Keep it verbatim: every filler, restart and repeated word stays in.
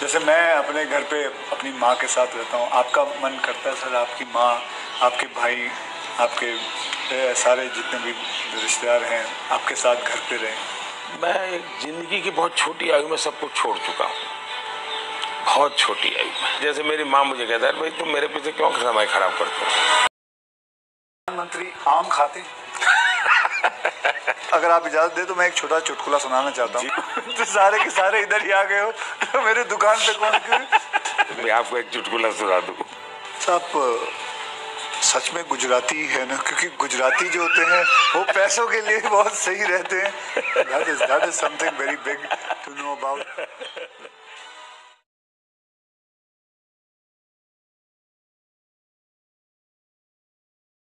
जैसे मैं अपने घर पे अपनी माँ के साथ रहता हूँ, आपका मन करता है सर आपकी माँ, आपके भाई, आपके सारे जितने भी रिश्तेदार हैं आपके साथ घर पे रहें? मैं एक जिंदगी की बहुत छोटी आयु में सब कुछ छोड़ चुका हूँ, बहुत छोटी आयु में। जैसे मेरी माँ मुझे कहता है भाई तुम मेरे पीछे क्यों समय खराब करते हो। प्रधानमंत्री आम खाते अगर आप इजाजत दे तो मैं एक छोटा चुटकुला सुनाना चाहता हूँ। तो सारे के सारे इधर ही आ गए हो तो मेरे दुकान पे कौन क्यों? मैं आपको एक चुटकुला सुना दूं। आप सच में गुजराती है ना, क्योंकि गुजराती जो होते हैं वो पैसों के लिए बहुत सही रहते हैं। That is that is something very big to know about.